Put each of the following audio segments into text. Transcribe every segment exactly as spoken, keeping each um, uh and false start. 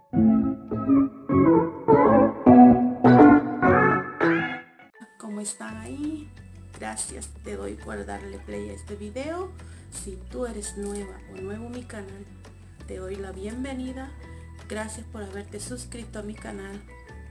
¿Cómo están ahí? Gracias te doy por darle play a este video. Si tú eres nueva o nuevo en mi canal, te doy la bienvenida. Gracias por haberte suscrito a mi canal.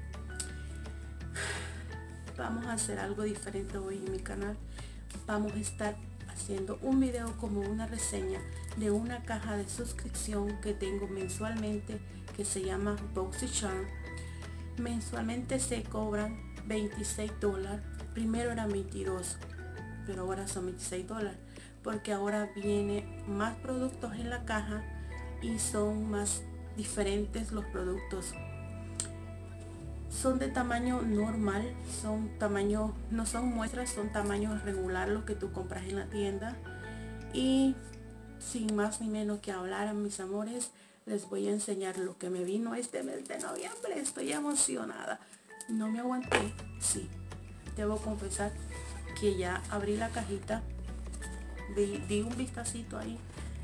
Vamos a hacer algo diferente hoy en mi canal. Vamos a estar haciendo un video como una reseña de una caja de suscripción que tengo mensualmente, que se llama BoxyCharm. Mensualmente se cobran veintiséis dólares. Primero eran veintidós, pero ahora son veintiséis dólares, porque ahora viene más productos en la caja y son más diferentes los productos. Son de tamaño normal, son tamaño, no son muestras, son tamaños regular los que tú compras en la tienda. Y sin más ni menos que hablar, mis amores, les voy a enseñar lo que me vino este mes de noviembre. Estoy emocionada, no me aguanté. Sí, debo confesar que ya abrí la cajita, di, di un vistacito ahí,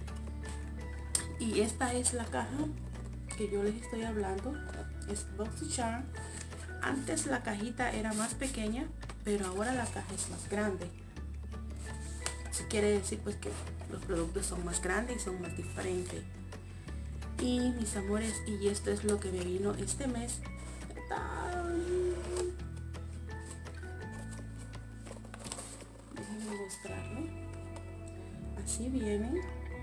y esta es la caja que yo les estoy hablando. Es BoxyCharm. Antes la cajita era más pequeña, pero ahora la caja es más grande. Eso quiere decir pues que los productos son más grandes y son más diferentes. Y mis amores, y esto es lo que me vino este mes. Déjenme mostrarlo. Así vienen.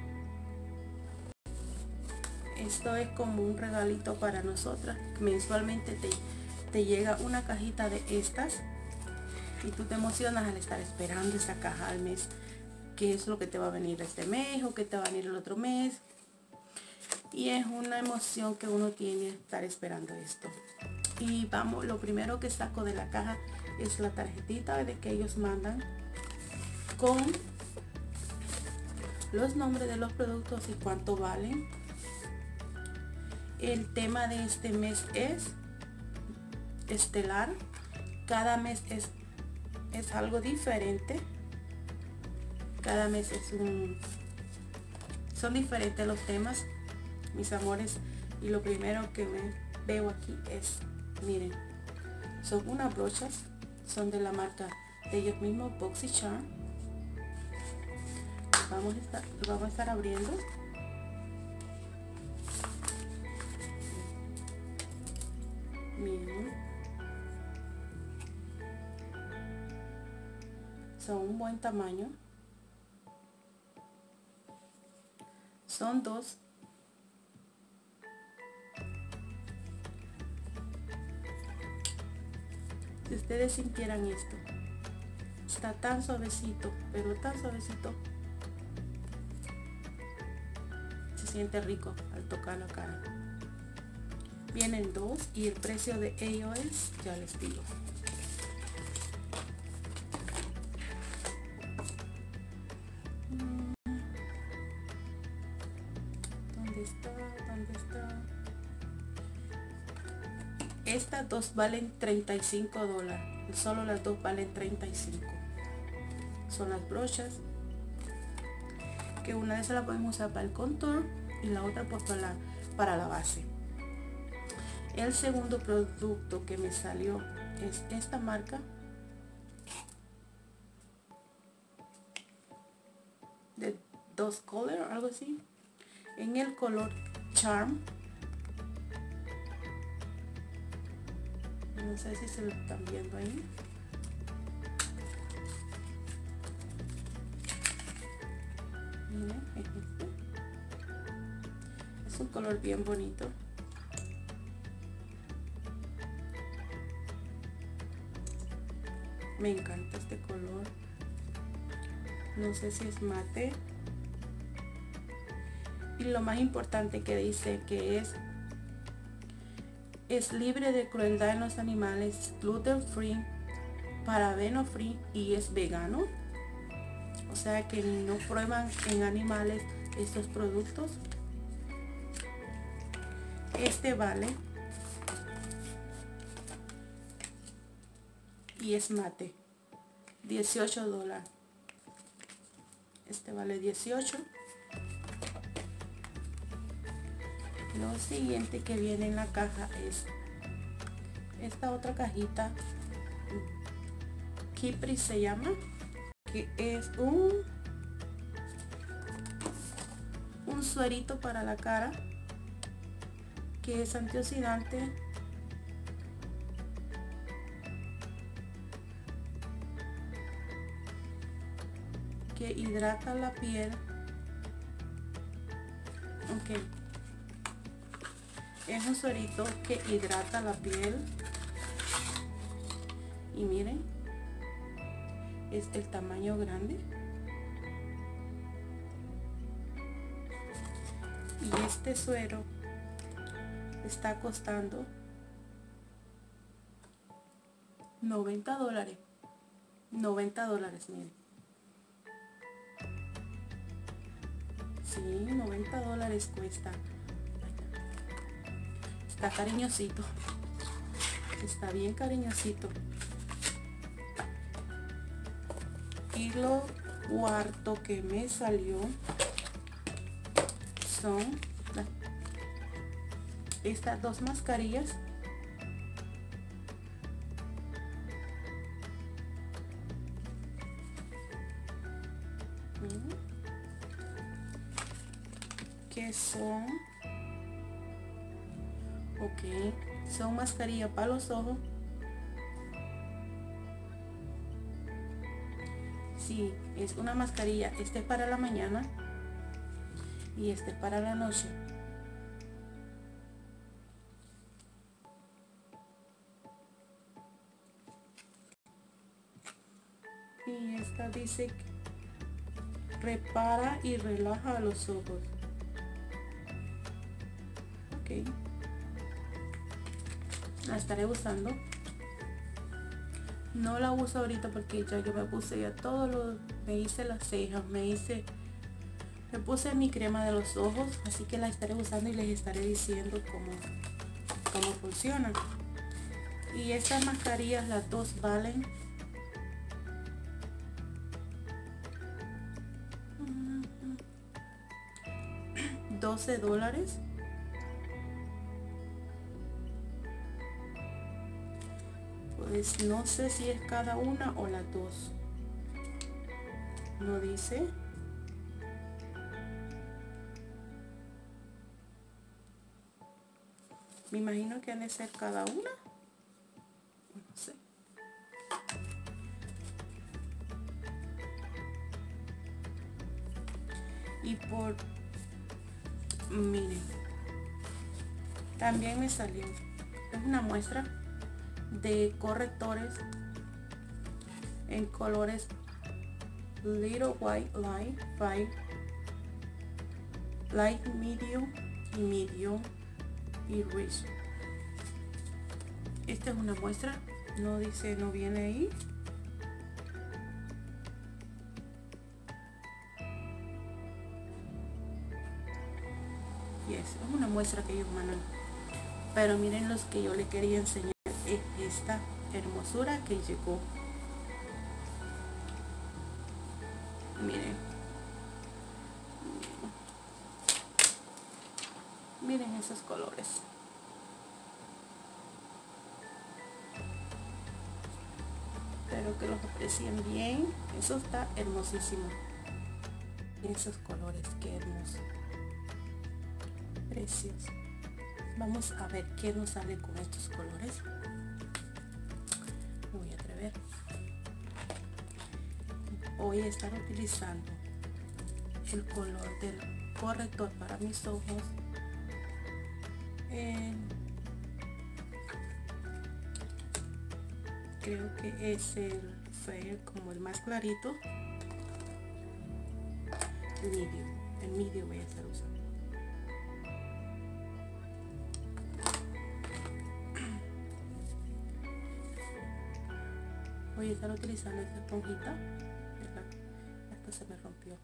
Esto es como un regalito para nosotras. Mensualmente te, te llega una cajita de estas y tú te emocionas al estar esperando esa caja al mes. ¿Qué es lo que te va a venir este mes o qué te va a venir el otro mes? Y es una emoción que uno tiene estar esperando esto. Y vamos, lo primero que saco de la caja es la tarjetita de que ellos mandan con los nombres de los productos y cuánto valen. El tema de este mes es estelar. Cada mes es, es algo diferente. Cada mes es un... Son diferentes los temas, mis amores. Y lo primero que me veo aquí es, miren, son unas brochas. Son de la marca de ellos mismos, BoxyCharm. Vamos a estar, vamos a estar abriendo. Miren, son un buen tamaño, son dos. Si ustedes sintieran esto, está tan suavecito, pero tan suavecito, se siente rico al tocar la cara. Vienen dos y el precio de ellos es, ya les digo. ¿Dónde está? ¿Dónde está? Estas dos valen treinta y cinco dólares. Solo las dos valen treinta y cinco. Son las brochas, que una de esas la podemos usar para el contour y la otra pues para la, para la base. El segundo producto que me salió es esta marca de dos color, algo así, en el color Charm. No sé si se lo están viendo ahí. Miren, es este. Es un color bien bonito. Me encanta este color. No sé si es mate. Y lo más importante que dice que es es libre de crueldad en los animales, gluten free, parabeno free y es vegano. O sea que no prueban en animales estos productos. Este vale y es mate, dieciocho dólares. Este vale dieciocho. Lo siguiente que viene en la caja es esta otra cajita, Kipri se llama, que es un un suerito para la cara, que es antioxidante, que hidrata la piel. Ok, es un suerito que hidrata la piel y miren, es el tamaño grande. Y este suero está costando noventa dólares. noventa dólares, miren. Sí, noventa dólares cuesta. Está cariñosito. Está bien cariñosito. Y lo cuarto que me salió son estas dos mascarillas. Miren, que son, ok, son mascarillas para los ojos. Sí, es una mascarilla, este es para la mañana y este es para la noche. Y esta dice que repara y relaja los ojos. Ok, la estaré usando. No la uso ahorita porque ya yo me puse ya todo lo, me hice las cejas, me hice, me puse mi crema de los ojos, así que la estaré usando y les estaré diciendo cómo, cómo funciona. Y estas mascarillas, las dos valen doce dólares. Pues no sé si es cada una o las dos. No dice. Me imagino que han de ser cada una. No sé. Y por... miren. También me salió. Es una muestra de correctores en colores Little White, Light, Five, Light, Medium y Medium y Rich. Esta es una muestra, no dice, no viene ahí. Yes, es una muestra que ellos mandan. Pero miren los que yo le quería enseñar. Es esta hermosura que llegó. Miren. Miren esos colores. Espero que los aprecien bien. Eso está hermosísimo. Esos colores, qué hermoso. Precioso. Vamos a ver qué nos sale con estos colores. Me voy a atrever. Voy a estar utilizando el color del corrector para mis ojos. Eh, creo que es el fair, como el más clarito. El medio. El medio voy a estar usando. Voy a estar utilizando esta esponjita. Esta se me rompió.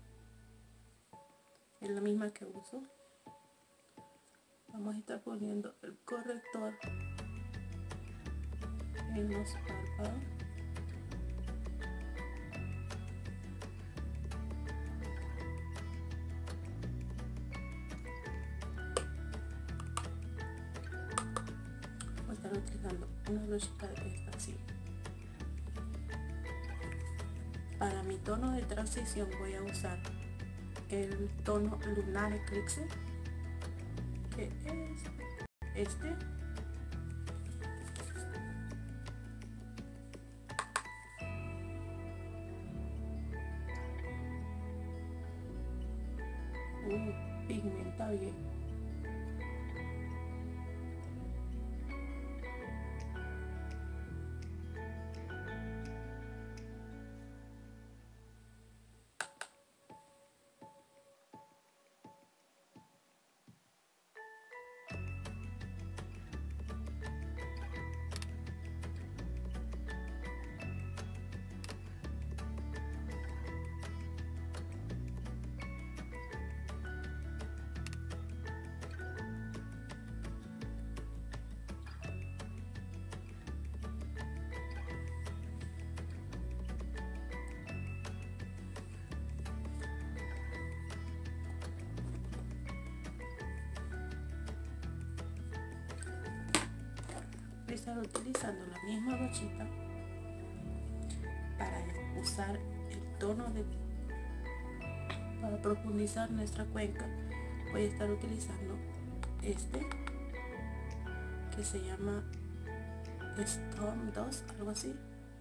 Es la misma que uso. Vamos a estar poniendo el corrector en los párpados. estar utilizando una brochita de esta así. Para mi tono de transición voy a usar el tono Lunar Eclipse, que es este. Uh, pigmenta bien. Voy a estar utilizando la misma brochita para usar el tono de para profundizar nuestra cuenca. Voy a estar utilizando este que se llama Storm dos, algo así.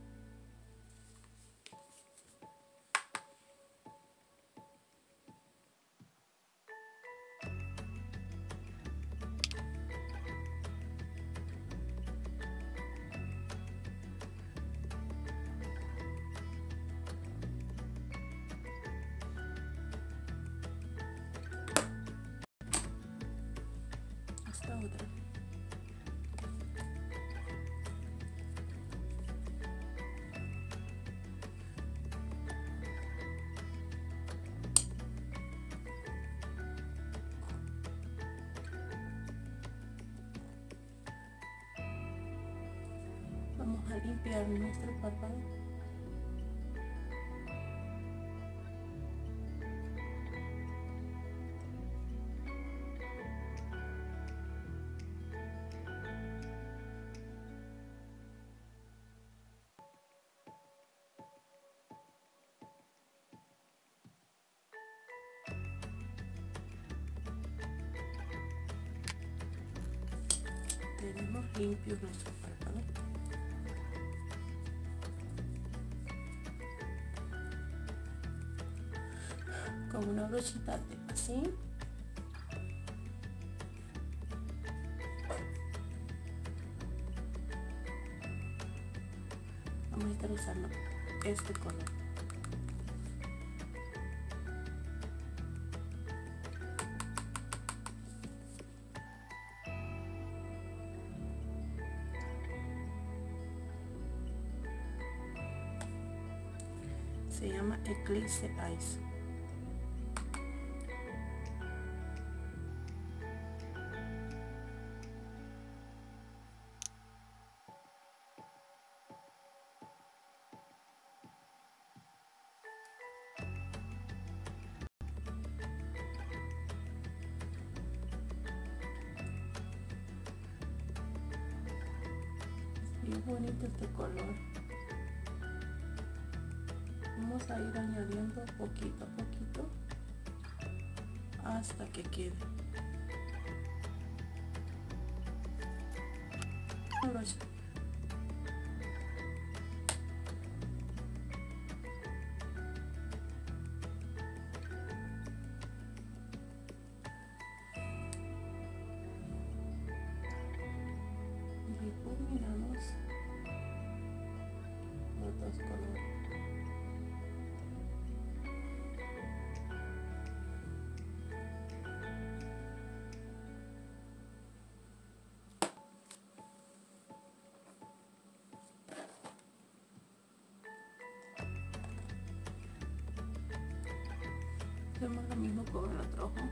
Otra. Vamos a limpiar nuestro párpado. Tenemos limpio nuestro párpado. Con una brochita de así. Vamos a estar usando este color. Se llama Eclipse Ice. Bien bonito este color. Vamos a ir añadiendo poquito a poquito hasta que quede. Difuminamos los dos colores. Hacemos lo mismo con el otro ojo.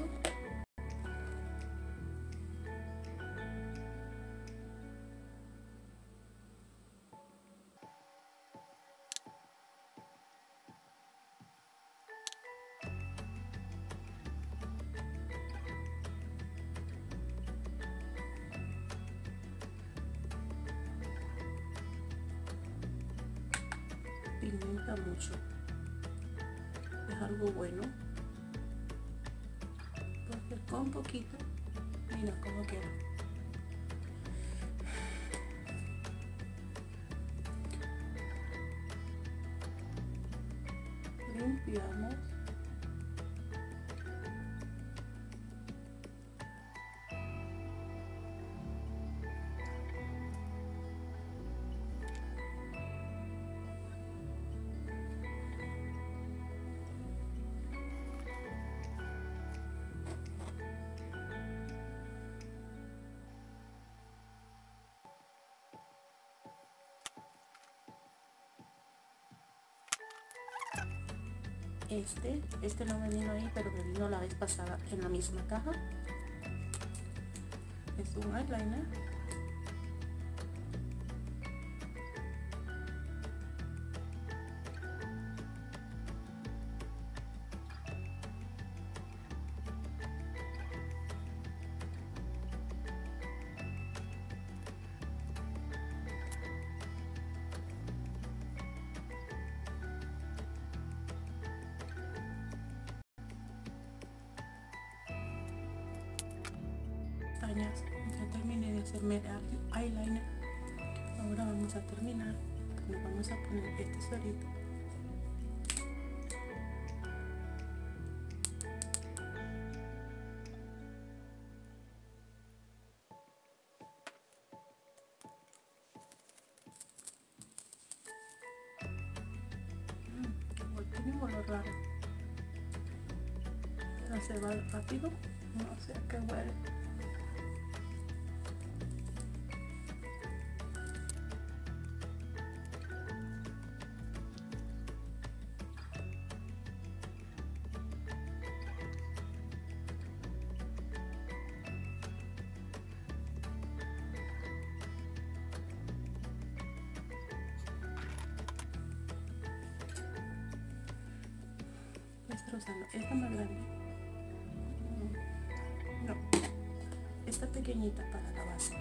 poquito. Pigmenta mucho, es algo bueno, porque con poquito, mira cómo queda. Limpiamos. Este, este no me vino ahí, pero me vino la vez pasada en la misma caja. Es un eyeliner. Ya terminé de hacerme el eyeliner. Ahora vamos a terminar. Nos vamos a poner este suerito. Mm, tiene un olor raro. No se va rápido. No sé a qué huele. Destrozando. Esta más grande. No. Esta pequeñita para la base.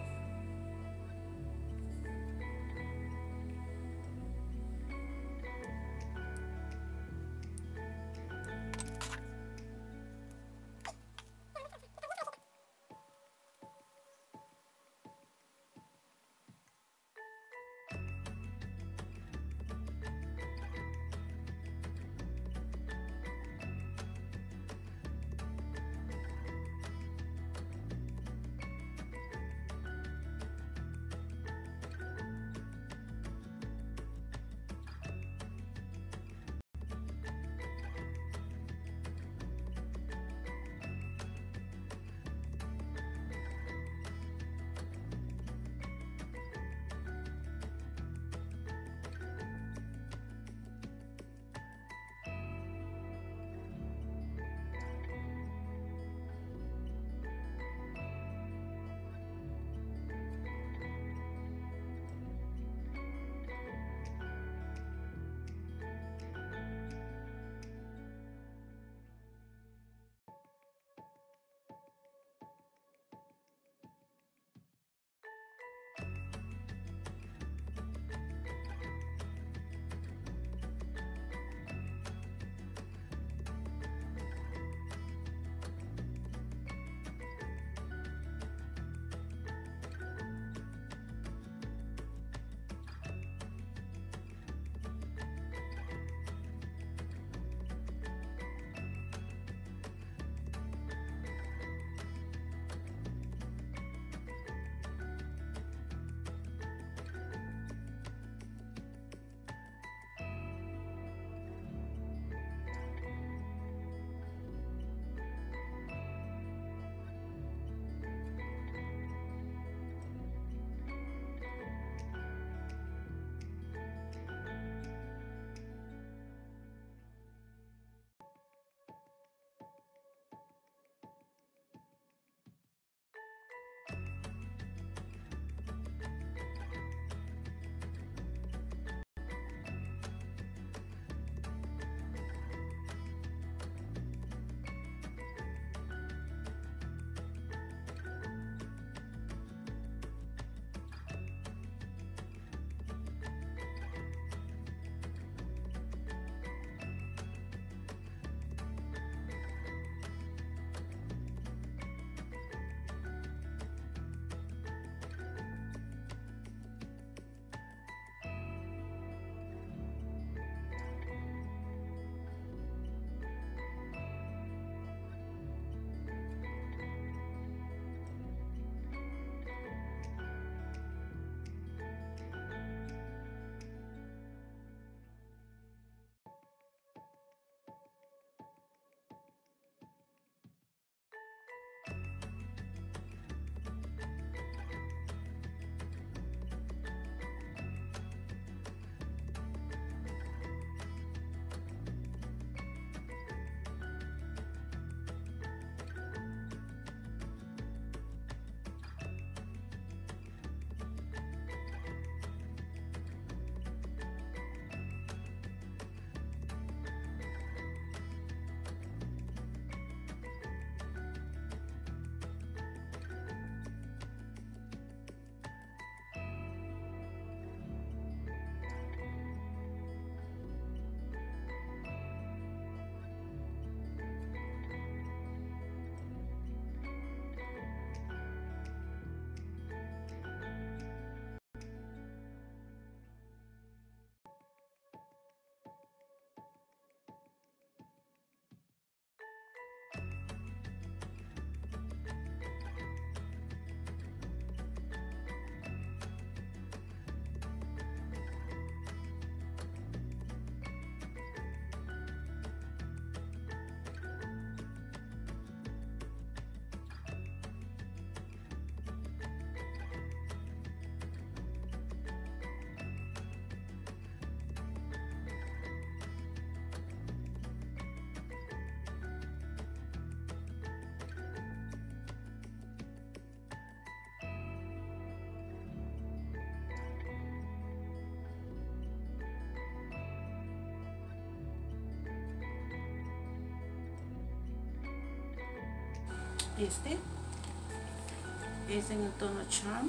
Este es en el tono Charm.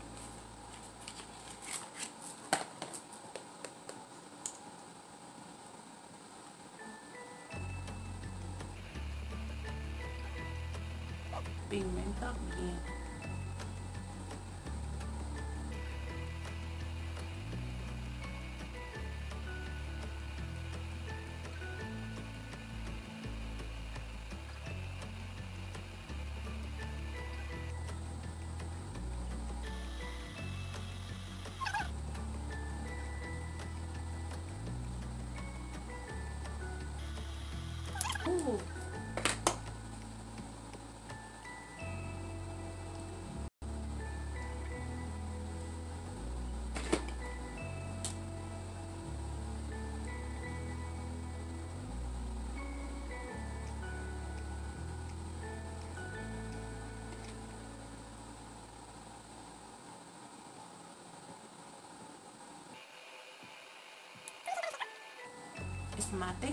Pigmenta bien. Uh. Es mate.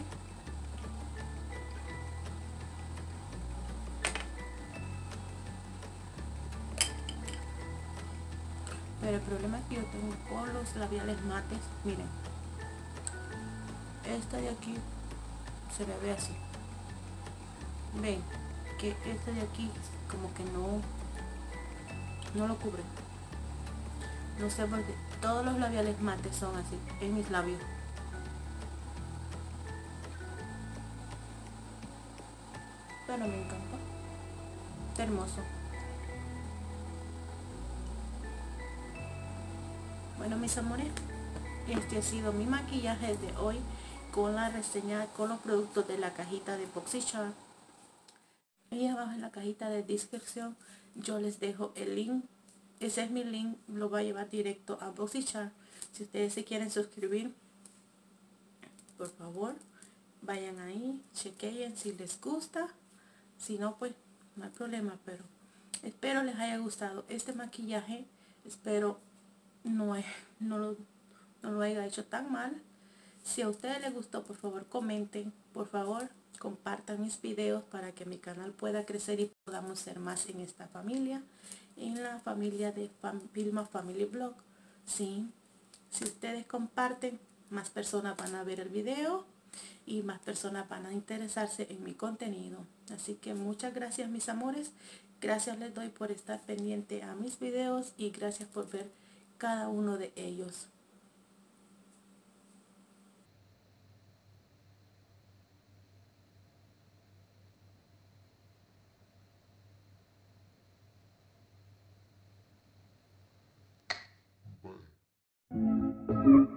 Pero el problema es que yo tengo con los labiales mates, miren, esta de aquí se me ve así, ven que esta de aquí como que no no lo cubre, no sé por qué. Todos los labiales mates son así en mis labios, pero me encanta, está hermoso. Bueno, mis amores, este ha sido mi maquillaje de hoy con la reseña, con los productos de la cajita de BoxyCharm. Y abajo en la cajita de descripción yo les dejo el link. Ese es mi link, lo va a llevar directo a BoxyCharm. Si ustedes se quieren suscribir, por favor, vayan ahí, chequeen si les gusta. Si no, pues no hay problema, pero espero les haya gustado este maquillaje. Espero no, no, lo, no lo haya hecho tan mal. Si a ustedes les gustó, por favor comenten, por favor compartan mis videos para que mi canal pueda crecer y podamos ser más en esta familia, en la familia de Vilma Family Blog. Sí, si ustedes comparten, más personas van a ver el video y más personas van a interesarse en mi contenido. Así que muchas gracias, mis amores. Gracias les doy por estar pendiente a mis videos y gracias por ver cada uno de ellos. Bye.